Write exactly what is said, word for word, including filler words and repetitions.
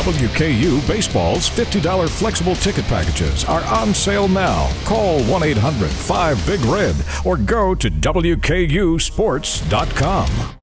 W K U Baseball's fifty dollar flexible ticket packages are on sale now. Call one eight hundred five big red or go to W K U sports dot com.